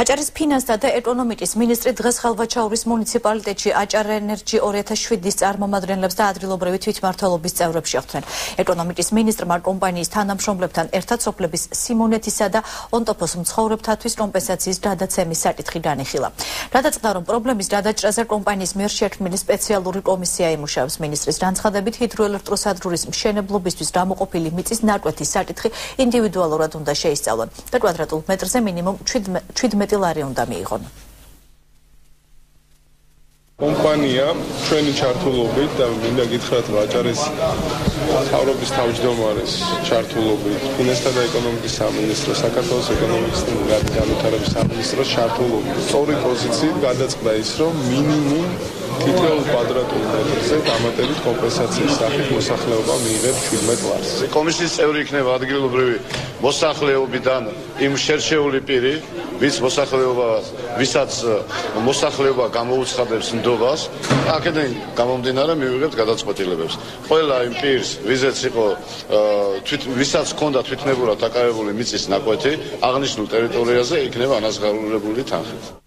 აჭარის ფინანსთა და ეკონომიკის მინისტრი დღეს ხელვაჩაურის მუნციპალიტეტში აჭარენერჯი 2007-ის წარმომადგენლებს და ადგილობრივი თვითმართველობის წევრებს შეხვდნენ. ეკონომიკის მინისტრმა კომპანიის თანამშრომლებთან ერთად სოფლების სიმონეთისა და ონტოფოს მცხოვრებლებისთვის კომპენსაციის გადაცემის საკითხი განიხილა. გადაწყდა, რომ პრობლემის გადაჭრაზე კომპანიის მიერ შექმნილი სპეციალური კომისია იმუშავებს. მინისტრის განცხადებით, ჰიდროელექტროსადგურის მშენებლობისთვის გამოყოფილი მიწის ნაკვეთის საკითხი ინდივიდუალურად უნდა შეისწავლონ და კვადრატულ მეტრზე მინიმუმ 17 ლარი უნდა მიიღონ. კომპანია ჩვენი ჩართულობით და მინდა გითხრათ, რომ აჭარის მთავრობის თავმჯდომარის ჩართულობით, ფინანსთა და ეკონომიკის სამინისტრო, საქართველოს ეკონომიკის და განვითარების სამინისტროს ჩართულობით სწორი პოზიციით გადაწყდა ის, რომ მინიმუმ თითოეულ კვადრატულ მეტრზე დამატებით კომპენსაციის სახით მოსახლეობა მიიღებს 17 ლარს. კომისიის წევრი იქნება ადგილობრივი მოსახლეობიდან იმ შერჩეული პირი, ვისაც მოსახლეობა გამოუცხადებს ნდობას, აქედან გამომდინარე მივიღებთ გადაწყვეტილებებს. ყველა იმ პირს, ვისაც ჰქონდა თვითნებურად დაკავებული მიწის ნაკვეთი, აღნიშნულ ტერიტორიაზე იქნება ანაზღაურებული თანხით.